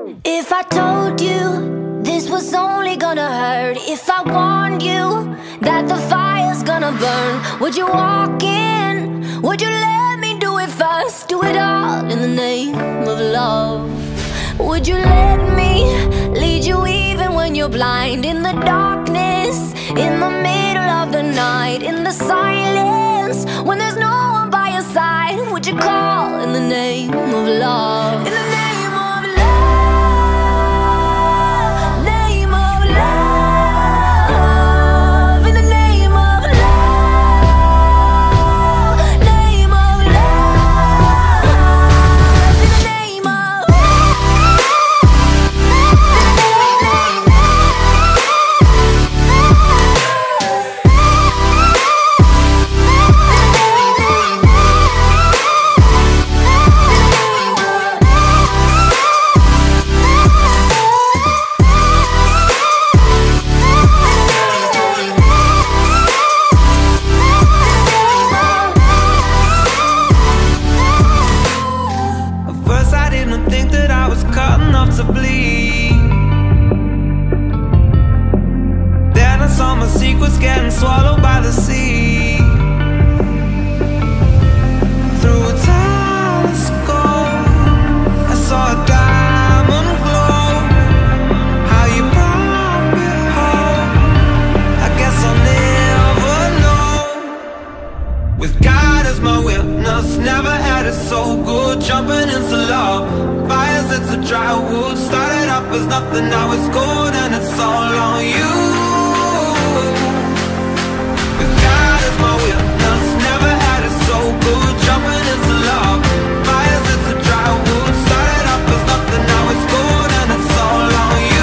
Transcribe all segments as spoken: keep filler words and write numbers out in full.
If I told you this was only gonna hurt, if I warned you that the fire's gonna burn, would you walk in? Would you let me do it first? Do it all in the name of love. Would you let me lead you even when you're blind? In the darkness, in the middle of the night, in the silence, when there's no one by your side, would you call in the name of love? In the name to bleed. Then I saw my secrets getting swallowed by the sea. Through a telescope, I saw a diamond glow. How you brought me home, I guess I'll never know. With God as my witness, never had it so good. Jumping into love, fires it's a dry wood. Started off as nothing, now it's gold, and it's all on you. With God as my witness, never had it so good. Jumping into love, fires it's a dry wood. Started off as nothing, now it's gold, and it's all on you.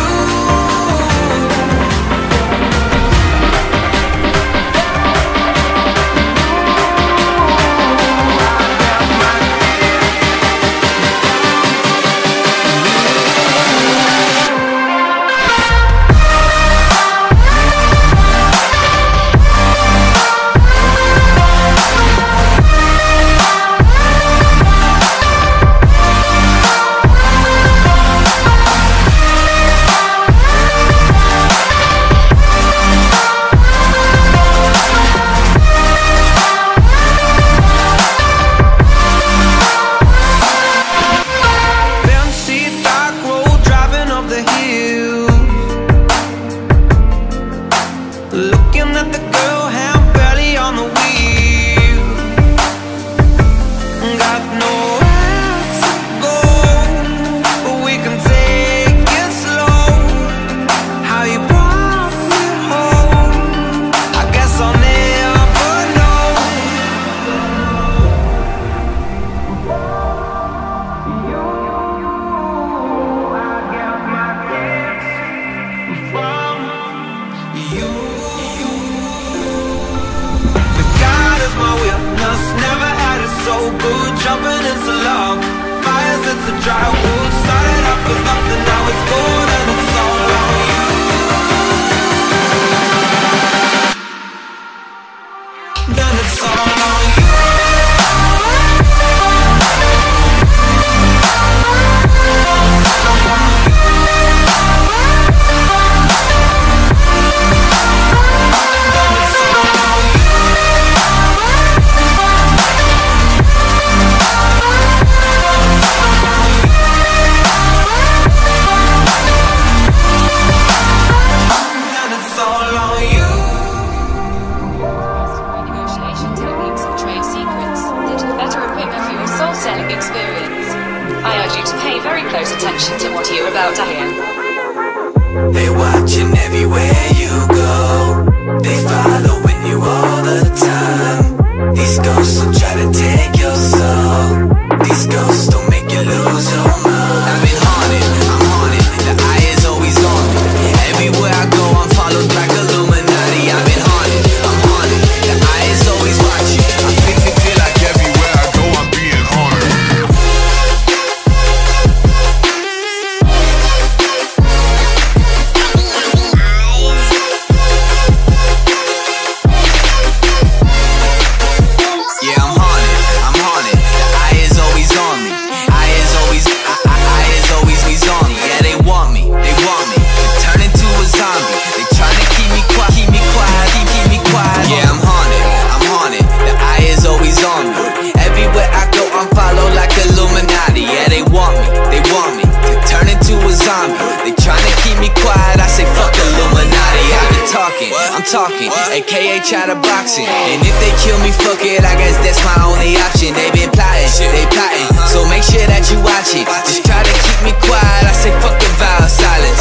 aka chatterboxing. And if they kill me, fuck it, I guess that's my only option. They been plotting, they plotting, so make sure that you watch it. Just try to keep me quiet, I say fuck the vow of silence.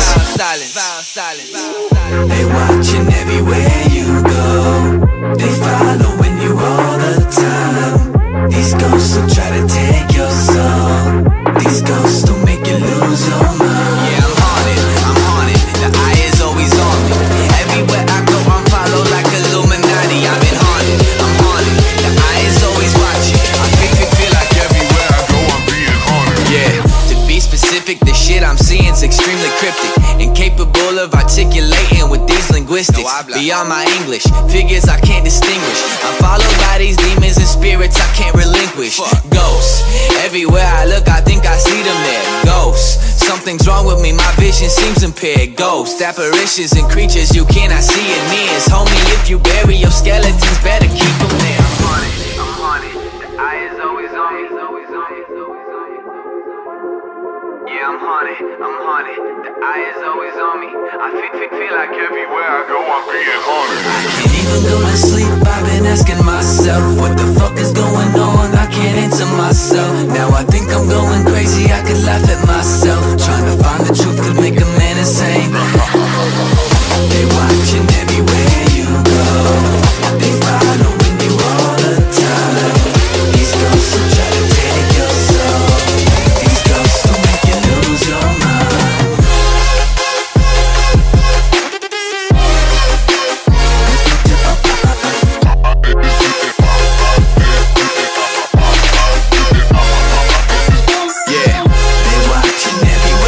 They watching everywhere you go, they following you all the time. These ghosts will try to take your soul, these ghosts will make you lose your mind. Yeah, I'm haunted, I'm haunted, the eye is always on me. Everywhere I go, I'm followed like Illuminati. I've been haunted, I'm haunted, the eye is always watching. I think they feel like everywhere I go, I'm being haunted. Yeah, to be specific, the shit I'm seeing's extremely cryptic, incapable of articulating with these linguistics. Beyond my English, figures I can't distinguish. I'm followed by these demons and spirits I can't relinquish. Ghosts, everywhere I look I think I see them there. Ghosts, something's wrong with me, my vision seems impaired. Ghosts, apparitions and creatures you cannot see in mirrors. Homie, if you bury your skeletons, better keep them there. I'm haunted, I'm haunted, the eye is always on me. Yeah, I'm haunted, I'm haunted, the eye is always on me. I feel, feel, feel like everywhere I go I'm being haunted. I can't even go to sleep, I've been asking myself, what the fuck is going on? I can't answer myself. Now I think I'm going crazy, I could laugh at myself. Trying to find the truth could make a man insane. They watching everywhere you go, they following you all the time. These ghosts will try to take your soul, these ghosts will make you lose your mind. Yeah, they watching everywhere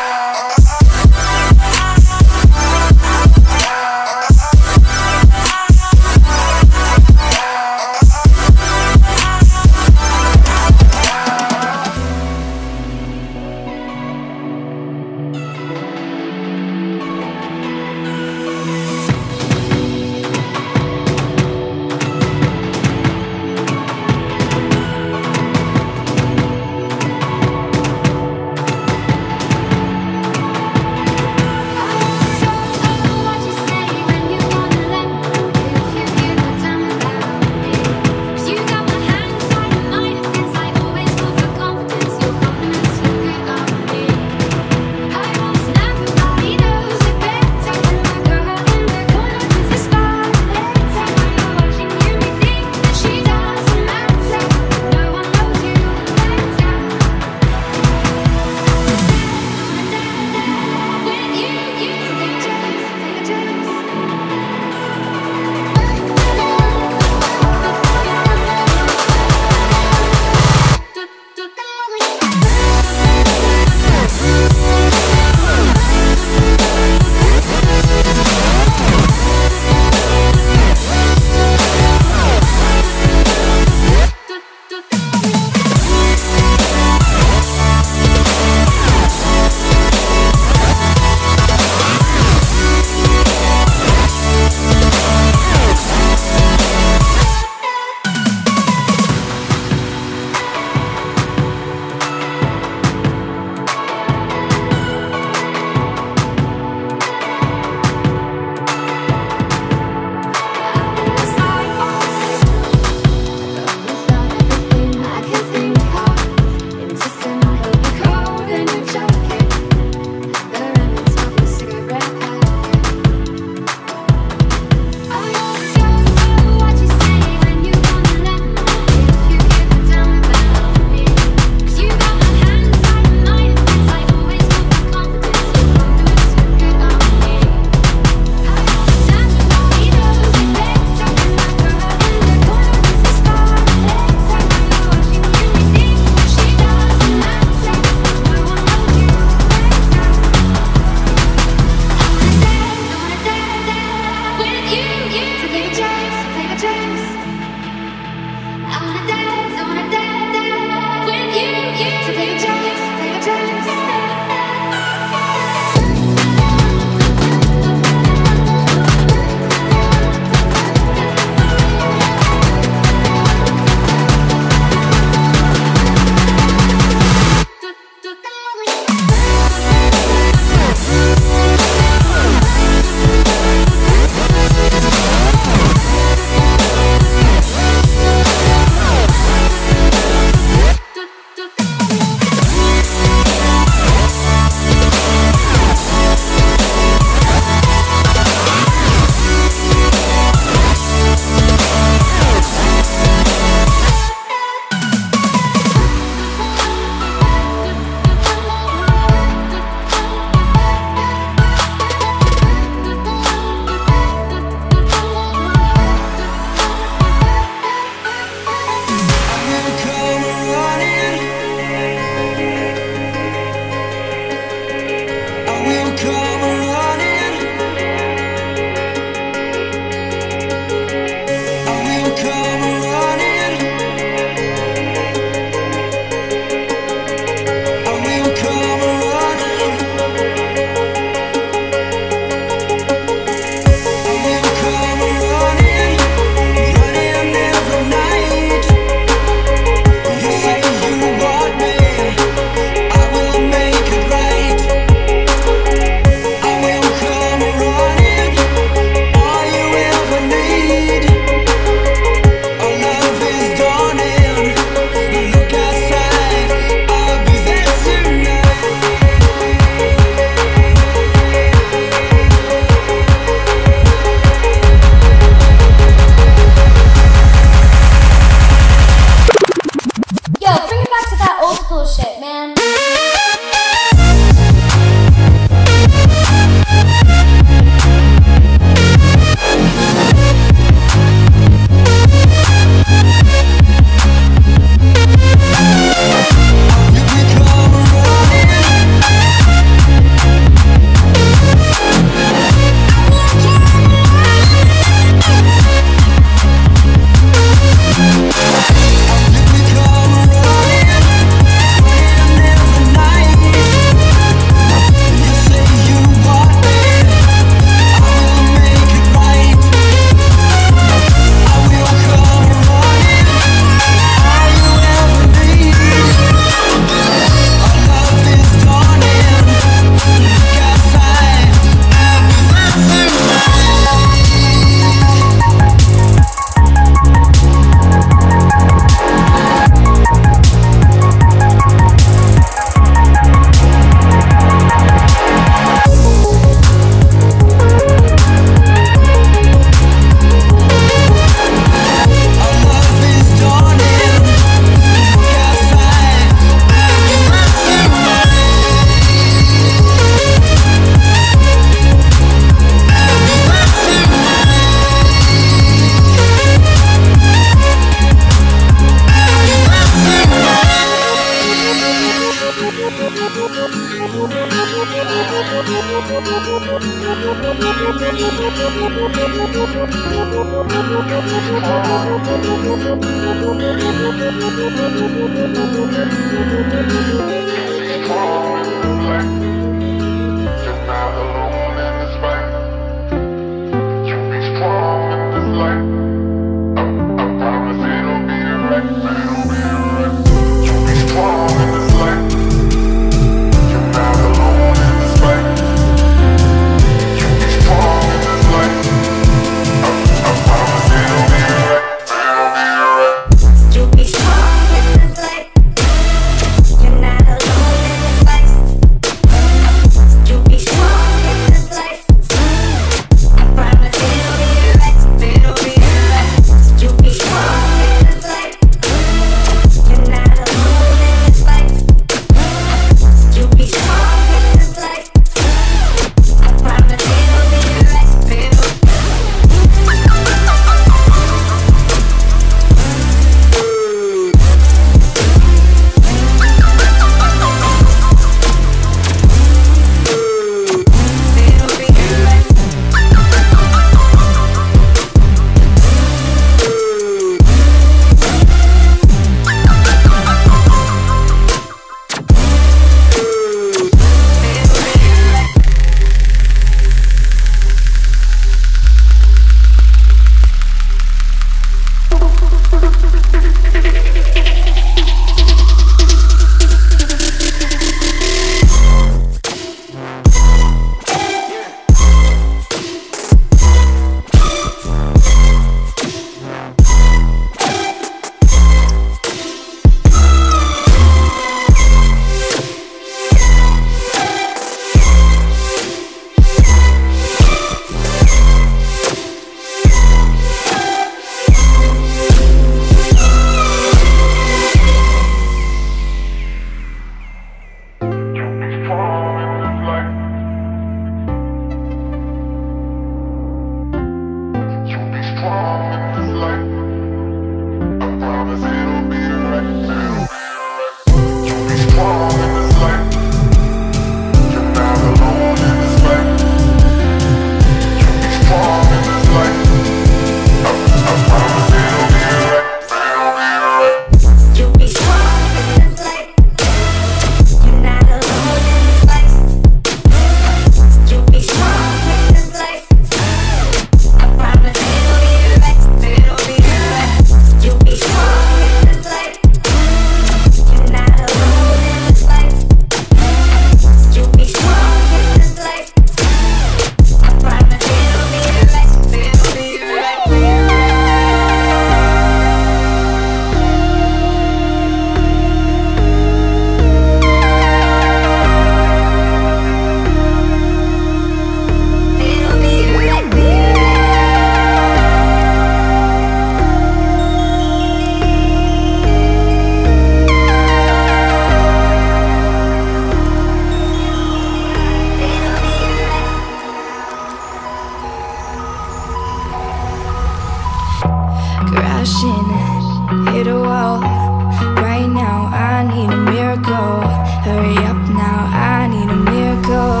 crashing, hit a wall. Right now I need a miracle. Hurry up now, I need a miracle.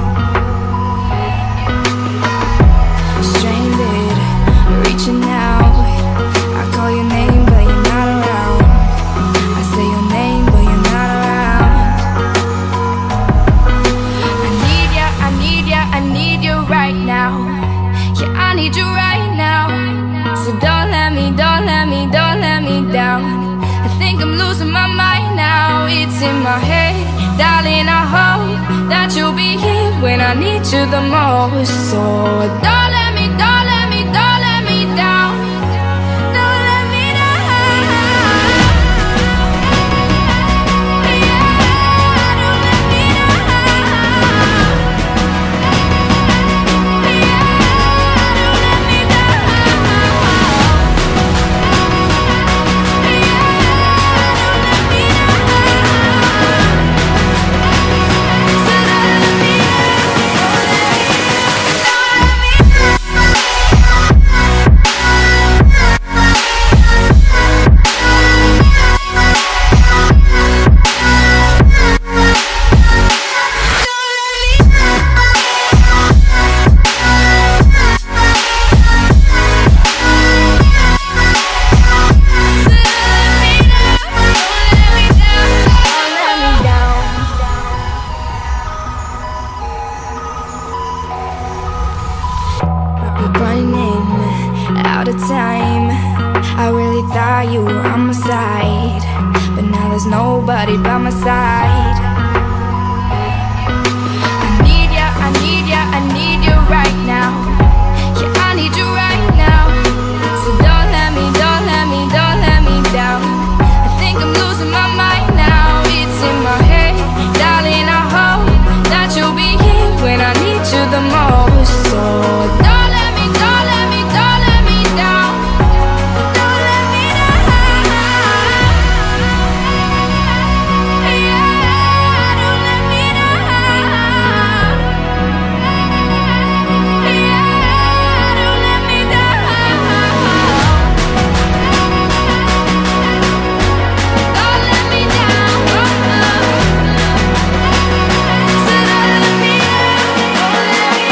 Stranded, reaching out. I call your name but you're not around. I say your name but you're not around. I need ya, I need ya, I need you right now. Yeah, I need you right now. So don't let me, don't let me, don't let me down. I think I'm losing my mind now. It's in my head, darling, I hope that you'll be here when I need you the most. So don't let me, don't let me, don't let me down. Don't let me down. Yeah, don't let me down. Yeah, don't let me down. Running out of time. I really thought you were on my side, but now there's nobody by my side. I need ya, I need ya, I need you right now. Yeah, I need you right now. So don't let me, don't let me, don't let me down. I think I'm losing my mind now. It's in my head, darling, I hope that you'll be here when I need you the most. So don't let me, don't let me, don't let me down. Don't let me down. Yeah, don't let me down. Yeah, don't let me down. Don't let me down. So don't let me down. Don't let me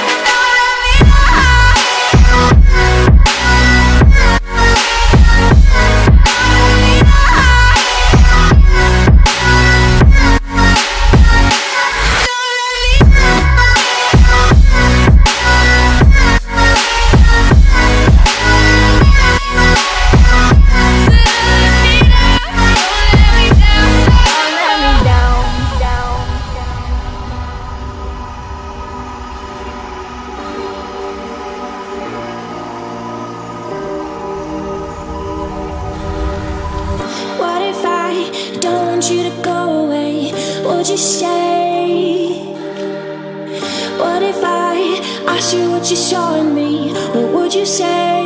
What if I don't want you to go away? Would you stay? What if I asked you what you saw in me? What would you say?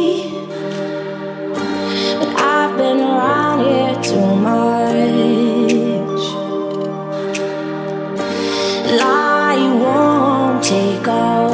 But I've been around here too much. Lie won't take off.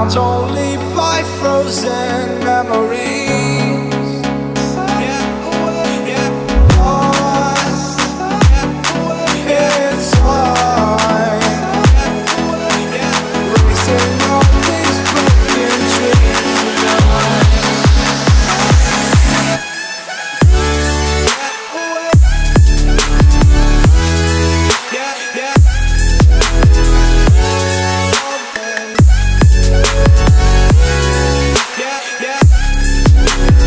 bound only by frozen memories. Get away, get lost. Get away, it's fine. Get away, get racing all these broken dreams tonight. Yeah, yeah.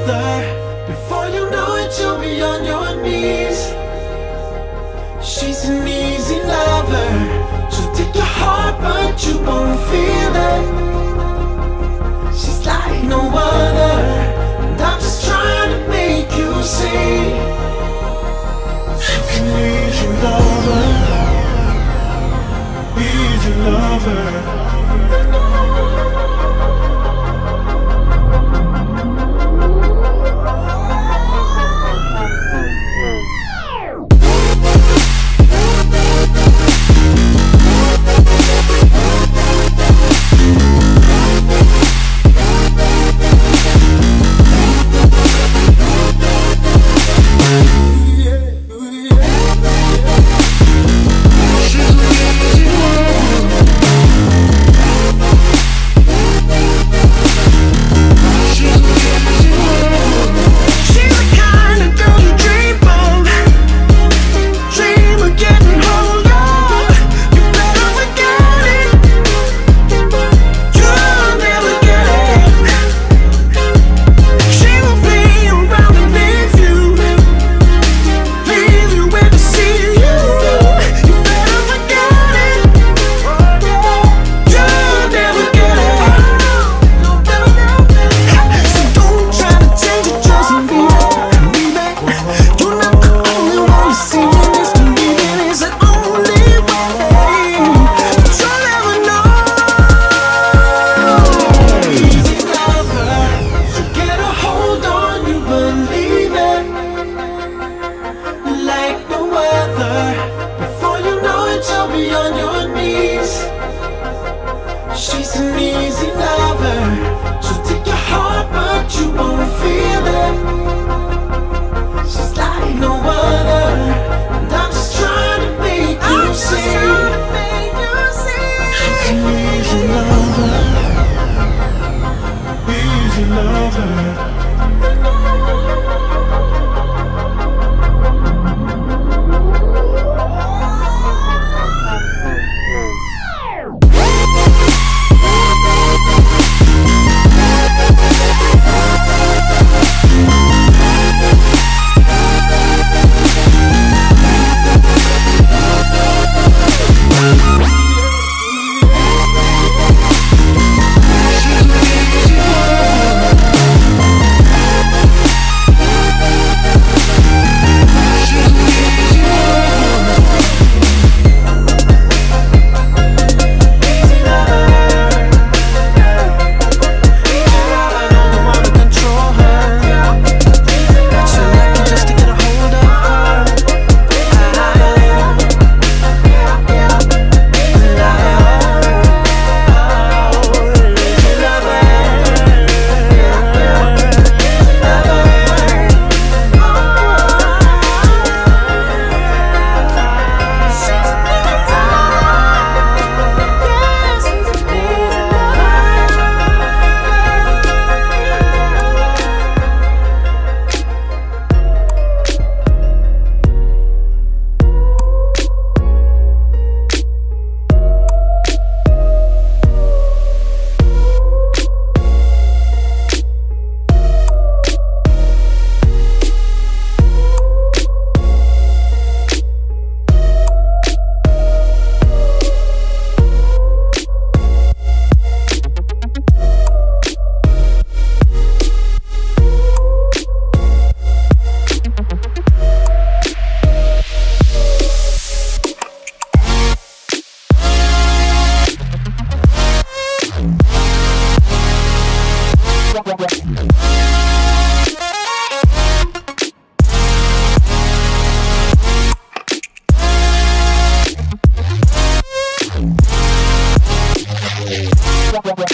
other. Before you know it, you'll be on your knees. She's an easy lover. She'll take your heart, but you won't feel it. She's like no other, and I'm just trying to make you see. She's an easy lover, easy lover. She's an easy lover. She'll take your heart, but you won't feel it. She's like no other, and I'm just trying to make you see. She's an easy lover, easy lover. Yeah.